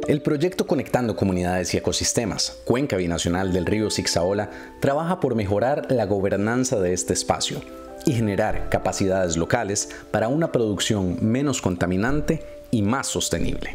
El proyecto Conectando Comunidades y Ecosistemas, Cuenca Binacional del Río Zixaola, trabaja por mejorar la gobernanza de este espacio y generar capacidades locales para una producción menos contaminante y más sostenible.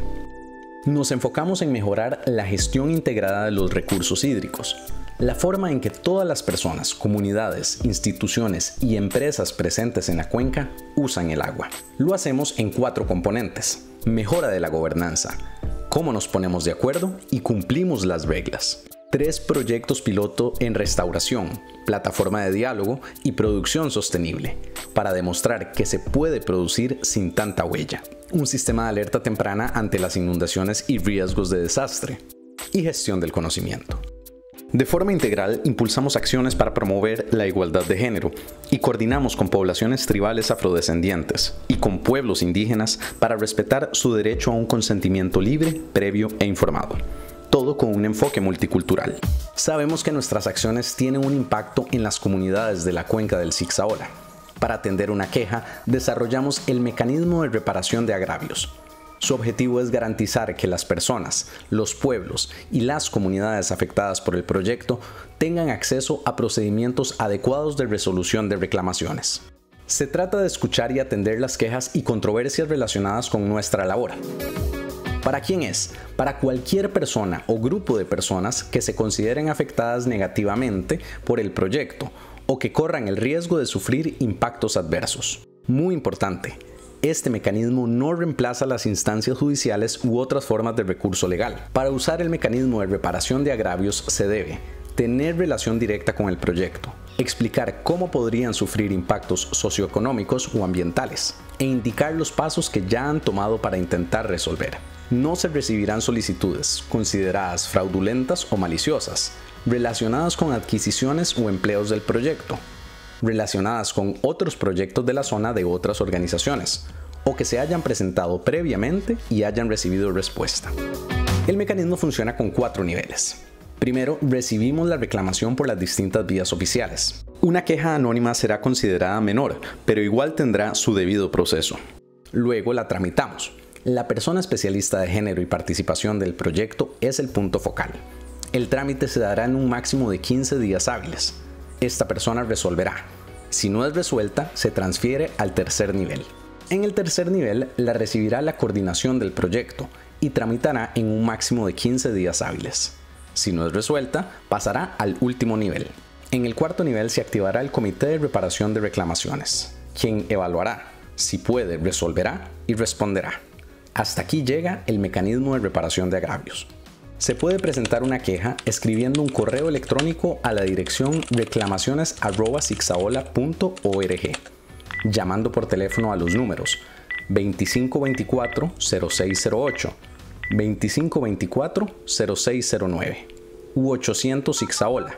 Nos enfocamos en mejorar la gestión integrada de los recursos hídricos, la forma en que todas las personas, comunidades, instituciones y empresas presentes en la cuenca usan el agua. Lo hacemos en 4 componentes: mejora de la gobernanza, cómo nos ponemos de acuerdo y cumplimos las reglas. 3 proyectos piloto en restauración, plataforma de diálogo y producción sostenible, para demostrar que se puede producir sin tanta huella. Un sistema de alerta temprana ante las inundaciones y riesgos de desastre. Y gestión del conocimiento. De forma integral, impulsamos acciones para promover la igualdad de género y coordinamos con poblaciones tribales afrodescendientes y con pueblos indígenas para respetar su derecho a un consentimiento libre, previo e informado. Todo con un enfoque multicultural. Sabemos que nuestras acciones tienen un impacto en las comunidades de la cuenca del Zixaola. Para atender una queja, desarrollamos el mecanismo de reparación de agravios. Su objetivo es garantizar que las personas, los pueblos y las comunidades afectadas por el proyecto tengan acceso a procedimientos adecuados de resolución de reclamaciones. Se trata de escuchar y atender las quejas y controversias relacionadas con nuestra labor. ¿Para quién es? Para cualquier persona o grupo de personas que se consideren afectadas negativamente por el proyecto o que corran el riesgo de sufrir impactos adversos. Muy importante, este mecanismo no reemplaza las instancias judiciales u otras formas de recurso legal. Para usar el mecanismo de reparación de agravios se debe tener relación directa con el proyecto, explicar cómo podrían sufrir impactos socioeconómicos o ambientales, e indicar los pasos que ya han tomado para intentar resolver. No se recibirán solicitudes consideradas fraudulentas o maliciosas, relacionadas con adquisiciones o empleos del proyecto, relacionadas con otros proyectos de la zona de otras organizaciones, o que se hayan presentado previamente y hayan recibido respuesta. El mecanismo funciona con 4 niveles. Primero, recibimos la reclamación por las distintas vías oficiales. Una queja anónima será considerada menor, pero igual tendrá su debido proceso. Luego la tramitamos. La persona especialista de género y participación del proyecto es el punto focal. El trámite se dará en un máximo de 15 días hábiles. Esta persona resolverá. Si no es resuelta, se transfiere al tercer nivel. En el tercer nivel la recibirá la coordinación del proyecto y tramitará en un máximo de 15 días hábiles. Si no es resuelta, pasará al último nivel. En el cuarto nivel se activará el Comité de Reparación de Reclamaciones, quien evaluará. Si puede, resolverá y responderá. Hasta aquí llega el mecanismo de reparación de agravios. Se puede presentar una queja escribiendo un correo electrónico a la dirección reclamaciones@zixaola.org, llamando por teléfono a los números 2524-0608, 2524-0609 u 800 Zixaola,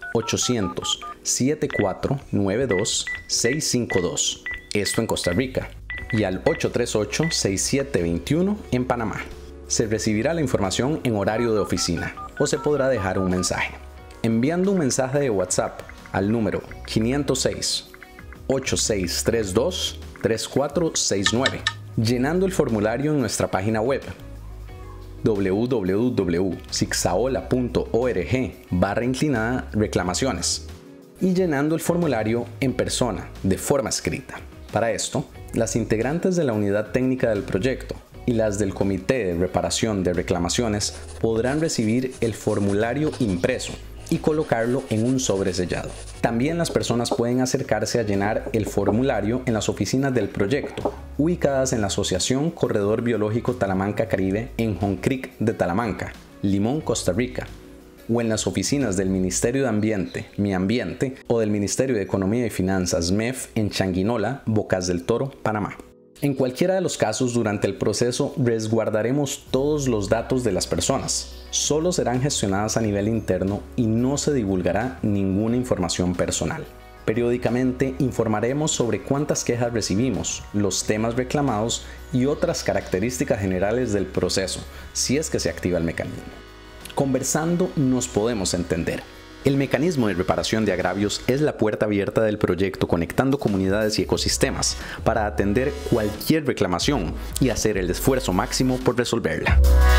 800-7492-652, esto en Costa Rica, y al 838-6721 en Panamá. Se recibirá la información en horario de oficina o se podrá dejar un mensaje. Enviando un mensaje de WhatsApp al número 506-8632-3469, llenando el formulario en nuestra página web www.zixaola.org/reclamaciones y llenando el formulario en persona de forma escrita. Para esto, las integrantes de la unidad técnica del proyecto y las del Comité de Reparación de Reclamaciones podrán recibir el formulario impreso y colocarlo en un sobre sellado. También las personas pueden acercarse a llenar el formulario en las oficinas del proyecto, ubicadas en la Asociación Corredor Biológico Talamanca Caribe en John Creek de Talamanca, Limón, Costa Rica, o en las oficinas del Ministerio de Ambiente, Mi Ambiente, o del Ministerio de Economía y Finanzas, MEF, en Changuinola, Bocas del Toro, Panamá. En cualquiera de los casos, durante el proceso resguardaremos todos los datos de las personas. Solo serán gestionadas a nivel interno y no se divulgará ninguna información personal. Periódicamente informaremos sobre cuántas quejas recibimos, los temas reclamados y otras características generales del proceso, si es que se activa el mecanismo. Conversando nos podemos entender. El mecanismo de reparación de agravios es la puerta abierta del proyecto Conectando Comunidades y Ecosistemas para atender cualquier reclamación y hacer el esfuerzo máximo por resolverla.